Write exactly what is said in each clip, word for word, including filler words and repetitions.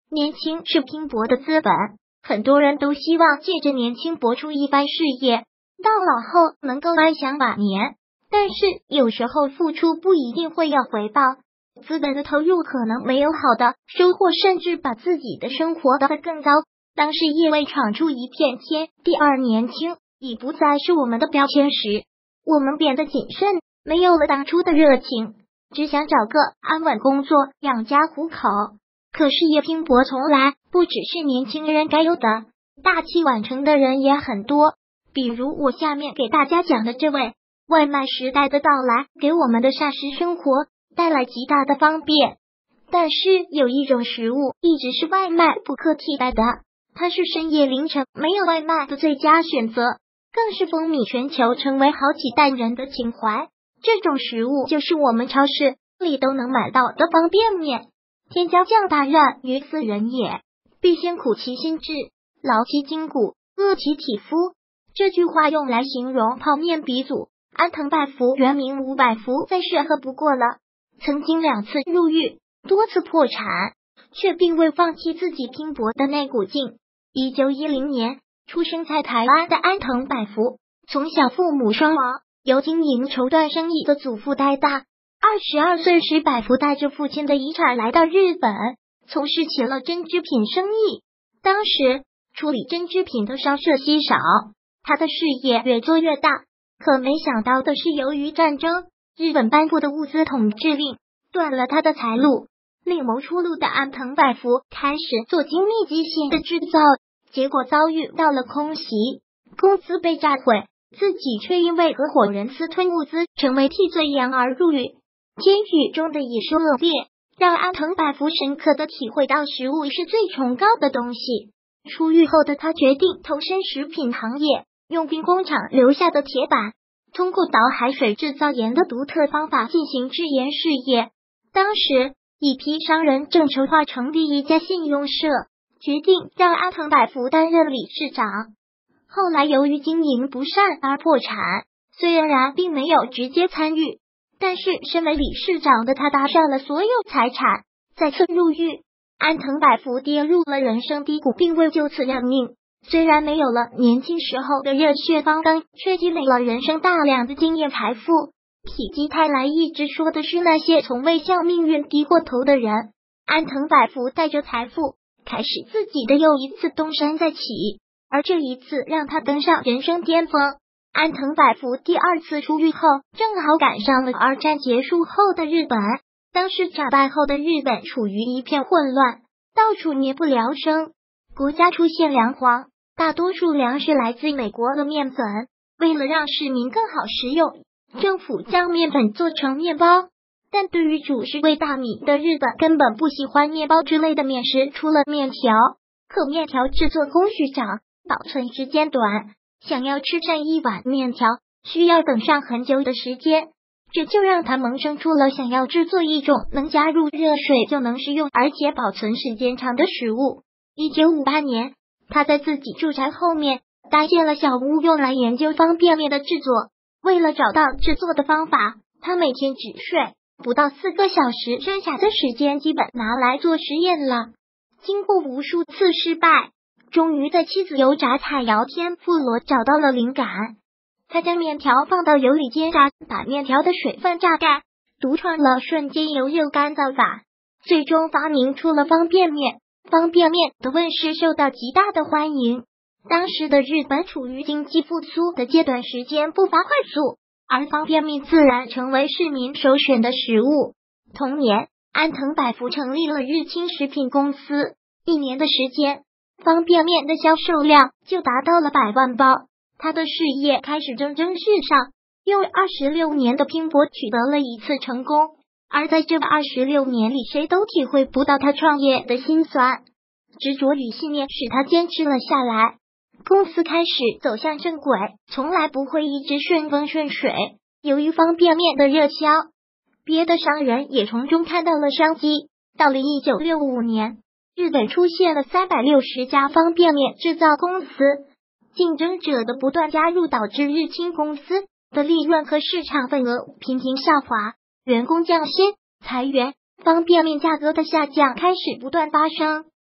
年轻是拼搏的资本，很多人都希望借着年轻搏出一番事业，到老后能够安享晚年。但是有时候付出不一定会有回报，资本的投入可能没有好的收获，甚至把自己的生活得更高。当事业为闯出一片天，第二年轻已不再是我们的标签时，我们变得谨慎，没有了当初的热情，只想找个安稳工作养家糊口。可事业拼搏从来不只是年轻人该有的，大器晚成的人也很多。比如我下面给大家讲的这位，外卖时代的到来给我们的膳食生活带来极大的方便，但是有一种食物一直是外卖不可替代的，它是深夜凌晨没有外卖的最佳选择，更是风靡全球，成为好几代人的情怀。这种食物就是我们超市里都能买到的方便面。天将降大任于斯人也，必先苦其心志，劳其筋骨，饿其体肤。这句话用来形容泡面鼻祖安藤百福，原名吴百福，再适合不过了。曾经两次入狱，多次破产，却并未放弃自己拼搏的那股劲。一九一零年出生在台湾的安藤百福，从小父母双亡，由经营绸缎生意的祖父带大。二十二岁时，百福带着父亲的遗产来到日本，从事起了针织品生意。当时处理针织品的商社稀少，他的事业越做越大。可没想到的是，由于战争，日本颁布的物资统治令断了他的财路。另谋出路的安藤百福开始做精密机械的制造，结果遭遇到了空袭，公司被炸毁，自己却因为合伙人私吞物资，成为替罪羊而入狱。监狱中的野兽恶劣，让安藤百福深刻的体会到食物是最崇高的东西。出狱后的他决定投身食品行业，用兵工厂留下的铁板，通过倒海水制造盐的独特方法进行制盐事业。当时一批商人正筹划成立一家信用社，决定让安藤百福担任理事长。后来由于经营不善而破产，虽然并没有直接参与，但是身为理事长的他搭上了所有财产。再次入狱，安藤百福跌入了人生低谷，并未就此认命。虽然没有了年轻时候的热血方刚，却积累了人生大量的经验财富。否极泰来一直说的是那些从未向命运低过头的人。安藤百福带着财富开始自己的又一次东山再起，而这一次让他登上人生巅峰。安藤百福第二次出狱后，正好赶上了二战结束后的日本。当时战败后的日本处于一片混乱，到处民不聊生，国家出现粮荒，大多数粮食来自美国的面粉。为了让市民更好食用，政府将面粉做成面包，但对于主食为大米的日本根本不喜欢面包之类的面食，除了面条。可面条制作工序长，保存时间短，想要吃上一碗面条，需要等上很久的时间。这就让他萌生出了想要制作一种能加入热水就能食用，而且保存时间长的食物。一九五八年，他在自己住宅后面搭建了小屋，用来研究方便面的制作。为了找到制作的方法，他每天只睡不到四个小时，剩下的时间基本拿来做实验了。经过无数次失败，终于在妻子油炸菜肴天妇罗找到了灵感。他将面条放到油里煎炸，把面条的水分榨干，独创了瞬间油热干燥法，最终发明出了方便面。方便面的问世受到极大的欢迎。当时的日本处于经济复苏的阶段，时间步伐快速，而方便面自然成为市民首选的食物。同年，安藤百福成立了日清食品公司，一年的时间，方便面的销售量就达到了百万包。他的事业开始蒸蒸日上，用二十六年的拼搏取得了一次成功。而在这二十六年里，谁都体会不到他创业的辛酸。执着与信念使他坚持了下来。公司开始走向正轨，从来不会一直顺风顺水。由于方便面的热销，别的商人也从中看到了商机。到了一九六五年，日本出现了三百六十家方便面制造公司，竞争者的不断加入导致日清公司的利润和市场份额频频下滑，员工降薪、裁员，方便面价格的下降开始不断发生。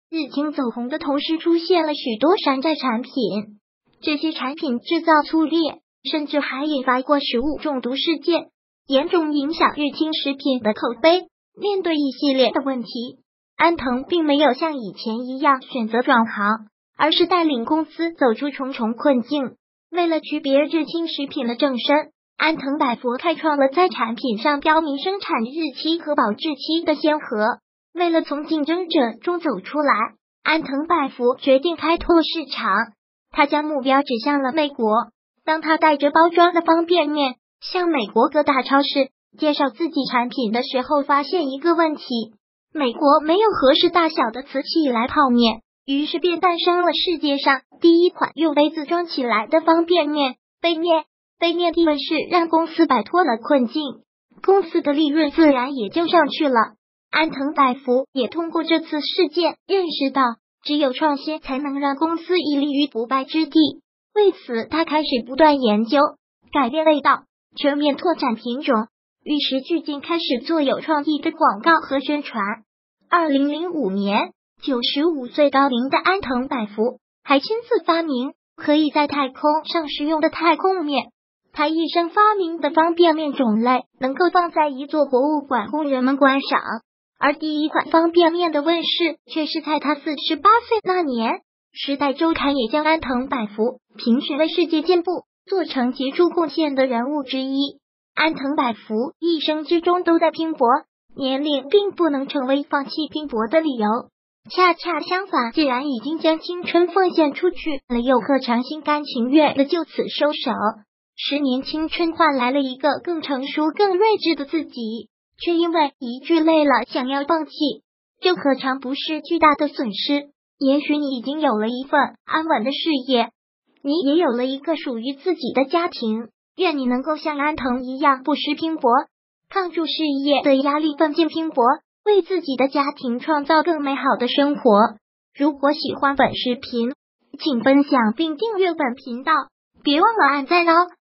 日清走红的同时，出现了许多山寨产品，这些产品制造粗劣，甚至还引发过食物中毒事件，严重影响日清食品的口碑。面对一系列的问题，安藤并没有像以前一样选择转行，而是带领公司走出重重困境。为了区别日清食品的正身，安藤百福开创了在产品上标明生产日期和保质期的先河。为了从竞争者中走出来，安藤百福决定开拓市场，他将目标指向了美国。当他带着包装的方便面向美国各大超市介绍自己产品的时候，发现一个问题：美国没有合适大小的瓷器来泡面，于是便诞生了世界上第一款用杯子装起来的方便面杯面。杯面的问世让公司摆脱了困境，公司的利润自然也就上去了。安藤百福也通过这次事件认识到，只有创新才能让公司屹立于不败之地。为此，他开始不断研究，改变味道，全面拓展品种，与时俱进，开始做有创意的广告和宣传。二零零五年，九十五岁高龄的安藤百福还亲自发明可以在太空上食用的太空面。他一生发明的方便面种类能够放在一座博物馆供人们观赏，而第一款方便面的问世却是在他四十八岁那年。时代周刊也将安藤百福评选为世界进步做成杰出贡献的人物之一。安藤百福一生之中都在拼搏，年龄并不能成为放弃拼搏的理由，恰恰相反，既然已经将青春奉献出去了，又何尝心甘情愿的就此收手？十年青春换来了一个更成熟更睿智的自己，却因为一句累了想要放弃，这何尝不是巨大的损失？也许你已经有了一份安稳的事业，你也有了一个属于自己的家庭，愿你能够像安藤一样不失拼搏，抗住事业的压力，奋进拼搏，为自己的家庭创造更美好的生活。如果喜欢本视频，请分享并订阅本频道，别忘了按赞哦。